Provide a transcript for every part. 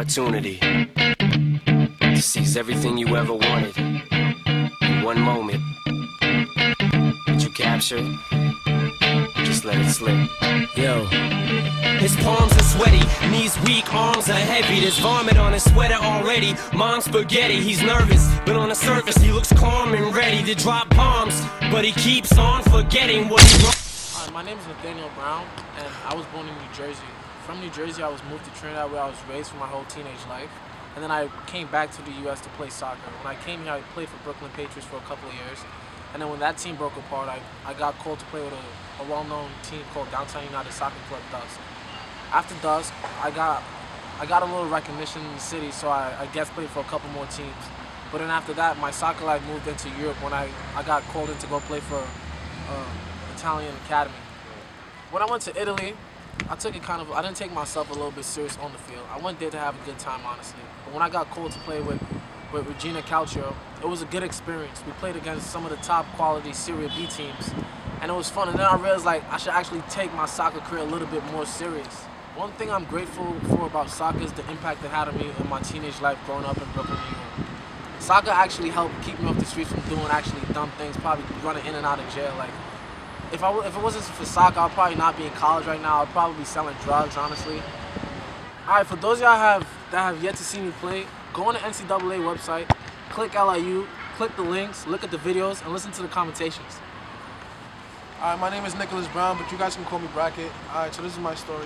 opportunity to seize everything you ever wanted in one moment. Did you capture it? Just let it slip. Yo. His palms are sweaty, knees weak, arms are heavy. There's vomit on his sweater already. Mom's spaghetti, he's nervous, but on the surface he looks calm and ready to drop bombs. But he keeps on forgetting what he wants. Hi, my name is Nathaniel Brown, and I was born in New Jersey. From New Jersey, I was moved to Trinidad, where I was raised for my whole teenage life. And then I came back to the U.S. to play soccer. When I came here, I played for Brooklyn Patriots for a couple of years. And then when that team broke apart, I got called to play with a well-known team called Downtown United Soccer Club, Dusk. After Dusk, I got a little recognition in the city, so I guest played for a couple more teams. But then after that, my soccer life moved into Europe when I got called in to go play for Italian Academy. When I went to Italy, I didn't take myself a little bit serious on the field. I went there to have a good time, honestly. But when I got called to play with Regina Calcio, it was a good experience. We played against some of the top quality Serie B teams, and it was fun. And then I realized I should actually take my soccer career a little bit more serious. One thing I'm grateful for about soccer is the impact it had on me in my teenage life growing up in Brooklyn, New York. Soccer actually helped keep me off the streets from doing actually dumb things, probably running in and out of jail. If it wasn't for soccer, I'd probably not be in college right now. I'd probably be selling drugs, honestly. All right, for those of y'all that have yet to see me play, go on the NCAA website, click LIU, click the links, look at the videos, and listen to the commentations. All right, my name is Nicholas Brown, but you guys can call me Bracket. All right, so this is my story.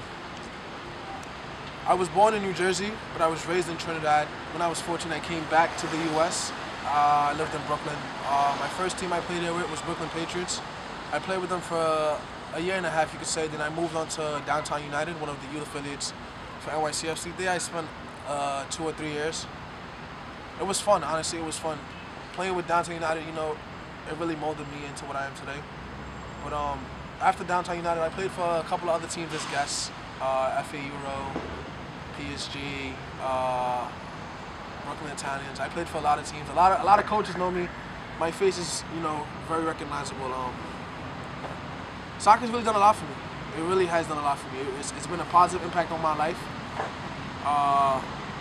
I was born in New Jersey, but I was raised in Trinidad. When I was 14, I came back to the U.S. I lived in Brooklyn. My first team I played there with was Brooklyn Patriots. I played with them for a year and a half, you could say. Then I moved on to Downtown United, one of the youth affiliates for NYCFC. There I spent 2 or 3 years. It was fun, honestly, it was fun. Playing with Downtown United, you know, it really molded me into what I am today. But after Downtown United, I played for a couple of other teams as guests. FA Euro, PSG, Brooklyn Italians. I played for a lot of teams. A lot of coaches know me. My face is, you know, very recognizable. Soccer's really done a lot for me. It really has done a lot for me. It's been a positive impact on my life. I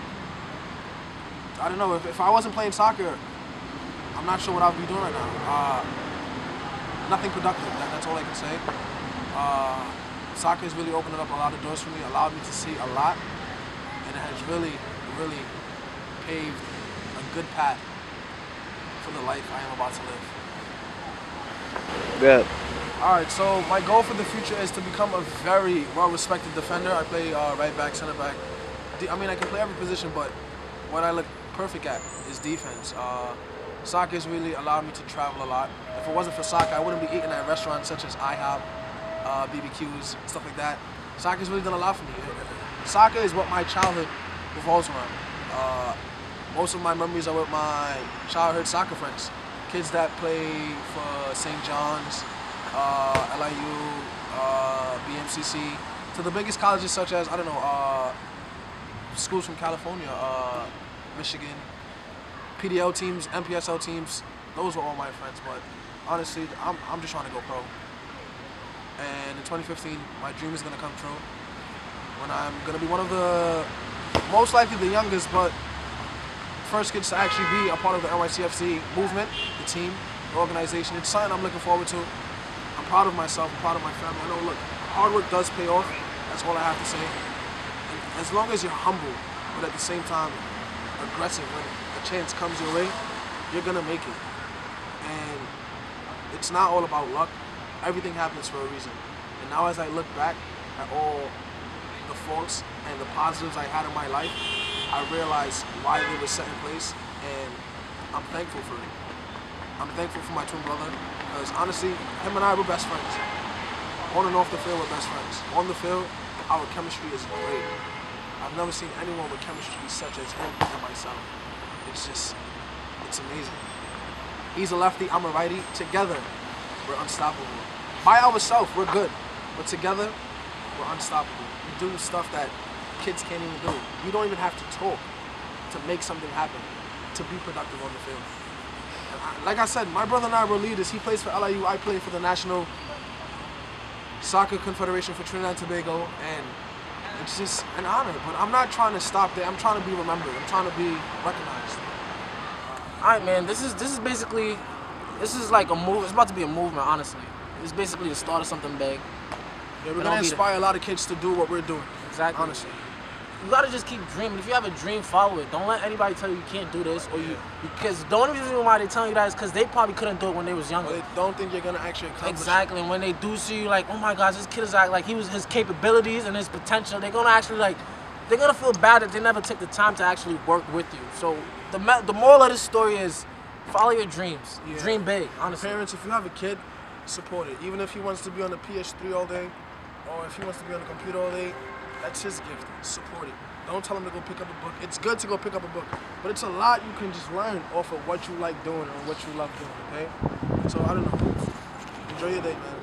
don't know, if I wasn't playing soccer, I'm not sure what I would be doing right now. Nothing productive, that's all I can say. Soccer has really opened up a lot of doors for me, allowed me to see a lot, and it has really, really paved a good path for the life I am about to live. Good. Alright, so my goal for the future is to become a very well-respected defender. I play right back, center back. I mean, I can play every position, but what I look perfect at is defense. Soccer has really allowed me to travel a lot. If it wasn't for soccer, I wouldn't be eating at restaurants such as IHOP, BBQs, stuff like that. Soccer has really done a lot for me. Soccer is what my childhood revolves around. Most of my memories are with my childhood soccer friends. Kids that play for St. John's, LIU, BMCC, to the biggest colleges such as, I don't know, schools from California, Michigan, PDL teams, MPSL teams. Those were all my friends, but honestly, I'm just trying to go pro. And in 2015, my dream is gonna come true. When I'm gonna be one of the, most likely the youngest, but first kids to actually be a part of the NYCFC movement, the team, the organization. It's something I'm looking forward to. I'm proud of myself, I'm proud of my family. I know, look, hard work does pay off. That's all I have to say. And as long as you're humble, but at the same time aggressive, when a chance comes your way, you're gonna make it. And it's not all about luck. Everything happens for a reason. And now as I look back at all the faults and the positives I had in my life, I realize why they were set in place, and I'm thankful for it. I'm thankful for my twin brother, because honestly, him and I were best friends. On and off the field, we're best friends. On the field, our chemistry is great. I've never seen anyone with chemistry such as him and myself. It's amazing. He's a lefty, I'm a righty. Together, we're unstoppable. By ourselves, we're good, but together, we're unstoppable. We do stuff that kids can't even do. You don't even have to talk to make something happen, to be productive on the field. And like I said, my brother and I were leaders. He plays for LIU, I play for the National Soccer Confederation for Trinidad and Tobago, and it's just an honor. But I'm not trying to stop there. I'm trying to be remembered. I'm trying to be recognized. All right, man. This is basically, this is like a move. It's about to be a movement, honestly. It's basically the start of something big. Yeah, we're gonna inspire a lot of kids to do what we're doing. Exactly. Honestly. You gotta just keep dreaming. If you have a dream, follow it. Don't let anybody tell you you can't do this, or because the only reason why they tell you that is because they probably couldn't do it when they was younger. Or they don't think you're gonna actually accomplish. Exactly. And when they do see you, like, oh my gosh, this kid is like his capabilities and his potential. They're gonna actually they're gonna feel bad that they never took the time to actually work with you. So the moral of this story is follow your dreams. Yeah. Dream big. Honestly. Parents, if you have a kid, support it. Even if he wants to be on the PS3 all day, or if he wants to be on the computer all day, that's his gift. Support it. Don't tell him to go pick up a book. It's good to go pick up a book, but it's a lot you can just learn off of what you like doing or what you love doing, okay? So, I don't know. Enjoy your day, man.